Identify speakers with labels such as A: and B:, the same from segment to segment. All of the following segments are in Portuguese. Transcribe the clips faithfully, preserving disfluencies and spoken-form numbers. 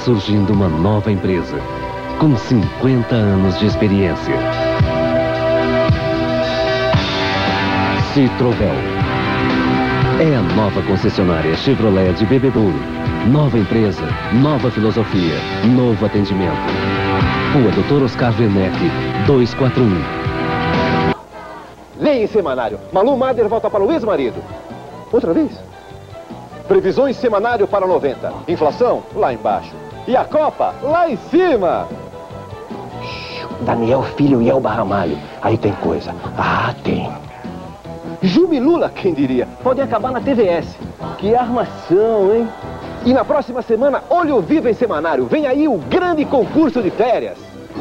A: surgindo uma nova empresa, com cinquenta anos de experiência. Citrovel. É a nova concessionária Chevrolet de Bebedouro. Nova empresa, nova filosofia, novo atendimento. Rua doutor Oscar Werneck, duzentos e quarenta e um.
B: Leia em semanário. Malu Mader volta para o ex-marido. Outra vez? Previsões semanário para noventa. Inflação lá embaixo. E a Copa lá em cima.
C: Daniel Filho e Elba Ramalho. Aí tem coisa. Ah, tem.
B: Jubilula, quem diria? Pode acabar na T V S. Que armação, hein? E na próxima semana, Olho Vivo em Semanário. Vem aí o grande concurso de férias.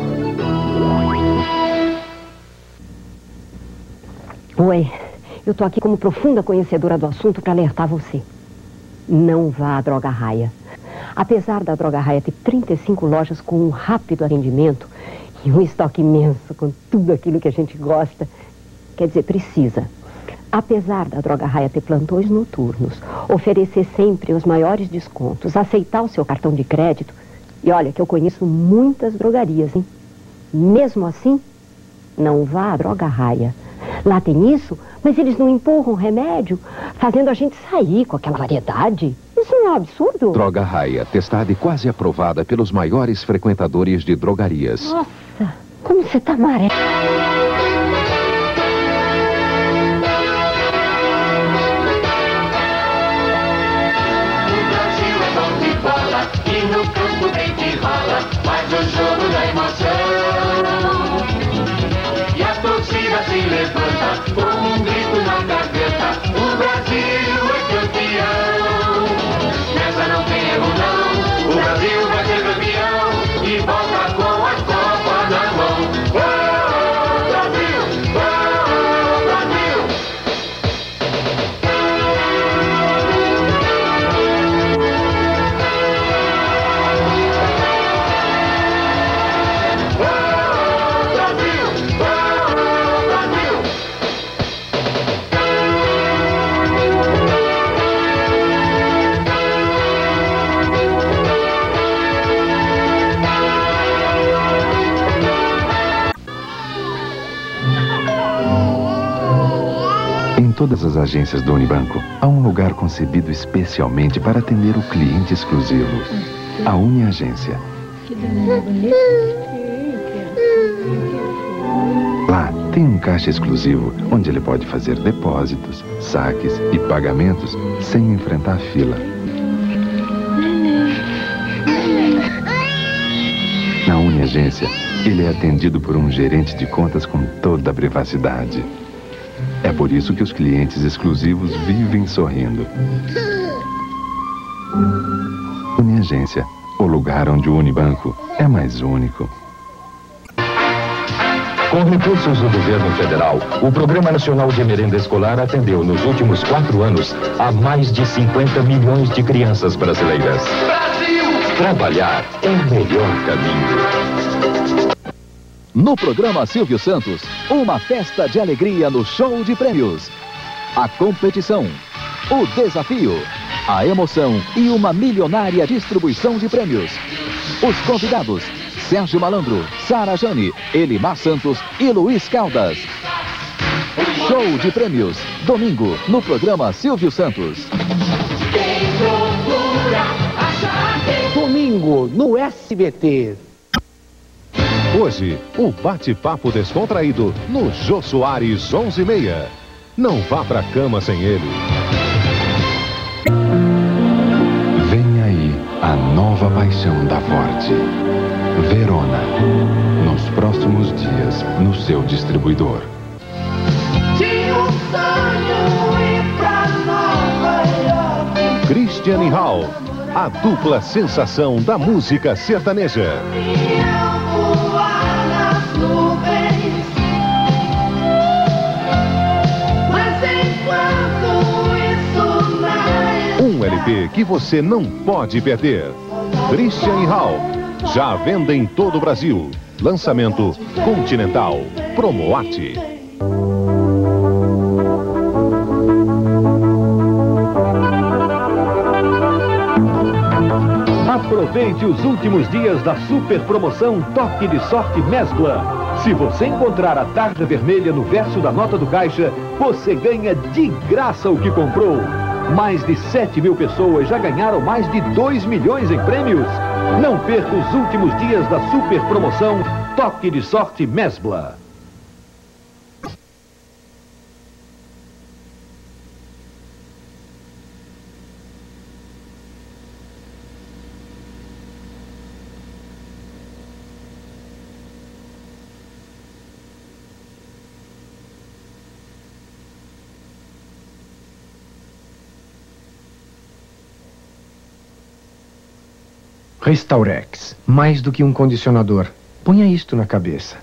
D: Oi, eu tô aqui como profunda conhecedora do assunto para alertar você. Não vá à Droga Raia. Apesar da Droga Raia ter trinta e cinco lojas com um rápido atendimento e um estoque imenso com tudo aquilo que a gente gosta, quer dizer, precisa. Apesar da Droga Raia ter plantões noturnos, oferecer sempre os maiores descontos, aceitar o seu cartão de crédito, e olha que eu conheço muitas drogarias, hein? Mesmo assim, não vá à Droga Raia. Lá tem isso, mas eles não empurram remédio, fazendo a gente sair com aquela variedade. Isso não é um absurdo?
E: Droga Raia, testada e quase aprovada pelos maiores frequentadores de drogarias.
D: Nossa, como você tá amarelo.
F: Se levanta com um grito na gaveta. O Brasil é campeão. Nessa não tem erro não. O Brasil vai ser campeão e volta com a Copa na mão. Oh, Brasil! Oh, Brasil!
E: Em todas as agências do Unibanco, há um lugar concebido especialmente para atender o cliente exclusivo. A Uniagência. Lá tem um caixa exclusivo onde ele pode fazer depósitos, saques e pagamentos sem enfrentar fila. Na Uniagência, ele é atendido por um gerente de contas com toda a privacidade. É por isso que os clientes exclusivos vivem sorrindo. Uniagência, o lugar onde o Unibanco é mais único.
G: Com recursos do governo federal, o Programa Nacional de Merenda Escolar atendeu nos últimos quatro anos a mais de cinquenta milhões de crianças brasileiras. Brasil! Trabalhar é o melhor caminho.
H: No programa Silvio Santos, uma festa de alegria no show de prêmios. A competição, o desafio, a emoção e uma milionária distribuição de prêmios. Os convidados, Sérgio Malandro, Sara Jane, Elimar Santos e Luiz Caldas. Show de prêmios, domingo, no programa Silvio Santos.
I: Domingo, no S B T.
J: Hoje, o bate-papo descontraído no Jô Soares onze e meia. Não vá pra cama sem ele.
E: Vem aí a nova paixão da Ford. Verona. Nos próximos dias, no seu distribuidor.
F: Tinha um sonho ir pra Nova York.
J: Christian e Hall, a dupla sensação da música sertaneja. Um L P que você não pode perder. Christian e Hall, já à venda em todo o Brasil. Lançamento Continental, Promoarte.
I: Aproveite
K: Aproveite os últimos dias da super promoção Toque de Sorte Mesbla. Se você encontrar a tarja vermelha no verso da nota do caixa, você ganha de graça o que comprou. Mais de sete mil pessoas já ganharam mais de dois milhões em prêmios. Não perca os últimos dias da super promoção Toque de Sorte Mesbla.
L: Restaurex, mais do que um condicionador. Ponha isto na cabeça.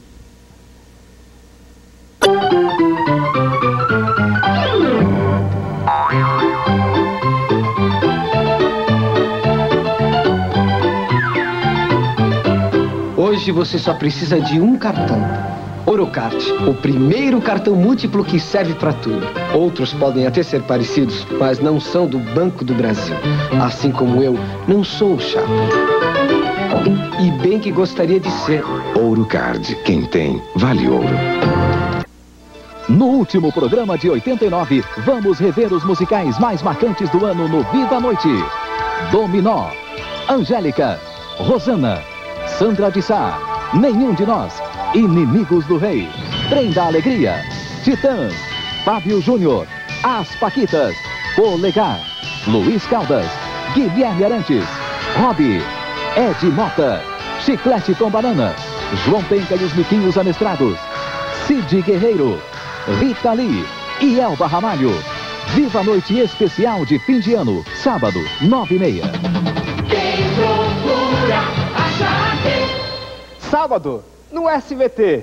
M: Hoje você só precisa de um cartão. Orocard, o primeiro cartão múltiplo que serve para tudo. Outros podem até ser parecidos, mas não são do Banco do Brasil. Assim como eu, não sou chato. E bem que gostaria de ser.
E: Orocard, quem tem, vale ouro.
H: No último programa de oitenta e nove, vamos rever os musicais mais marcantes do ano no Viva a Noite. Dominó, Angélica, Rosana, Sandra de Sá, Nenhum de Nós, Inimigos do Rei, Trem da Alegria, Titãs, Fábio Júnior, As Paquitas, Polegar, Luiz Caldas, Guilherme Arantes, Robbie, Ed Mota, Chiclete com Banana, João Penca e os Miquinhos Amestrados, Cid Guerreiro, Rita Lee e Elba Ramalho. Viva a Noite especial de fim de ano, sábado, nove e meia.
F: Quem procura, acha que...
B: Sábado, no S B T.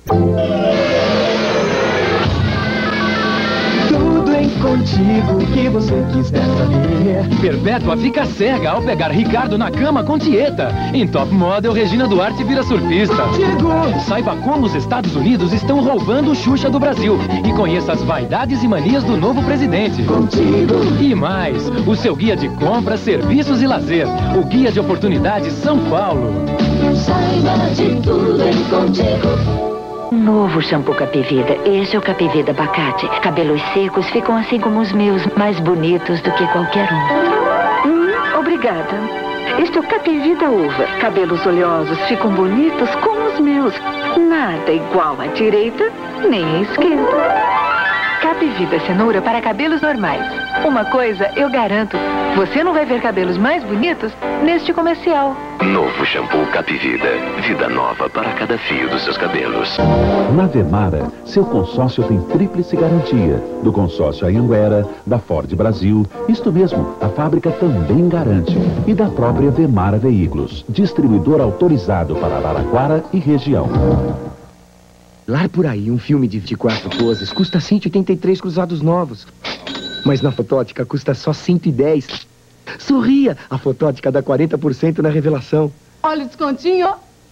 N: Tudo em Contigo que você quiser saber.
O: Perpétua fica cega ao pegar Ricardo na cama com Tieta. Em Top Model, Regina Duarte vira surfista.
N: Chegou!
O: Saiba como os Estados Unidos estão roubando o Xuxa do Brasil. E conheça as vaidades e manias do novo presidente.
N: Contigo!
O: E mais, o seu guia de compras, serviços e lazer. O Guia de Oportunidades São Paulo.
F: Saiba de tudo em Contigo.
P: Novo shampoo Capivida. Esse é o Capivida Abacate. Cabelos secos ficam assim como os meus, mais bonitos do que qualquer um. Hum, obrigada. Este é o Capivida Uva. Cabelos oleosos ficam bonitos como os meus. Nada igual à direita, nem à esquerda. Capivida Cenoura para cabelos normais. Uma coisa eu garanto, você não vai ver cabelos mais bonitos neste comercial.
Q: Novo shampoo Capivida. Vida nova para cada fio dos seus cabelos.
R: Na Vemara, seu consórcio tem tríplice garantia. Do consórcio Anhanguera, da Ford Brasil, isto mesmo, a fábrica também garante. E da própria Vemara Veículos, distribuidor autorizado para Araraquara e região.
L: Lá por aí, um filme de vinte e quatro poses custa cento e oitenta e três cruzados novos. Mas na Fotótica custa só cento e dez. Sorria! A Fotótica dá quarenta por cento na revelação.
S: Olha o descontinho!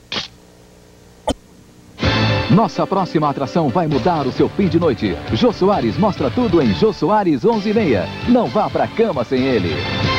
H: Nossa próxima atração vai mudar o seu fim de noite. Jô Soares mostra tudo em Jô Soares onze e meia. Não vá pra cama sem ele.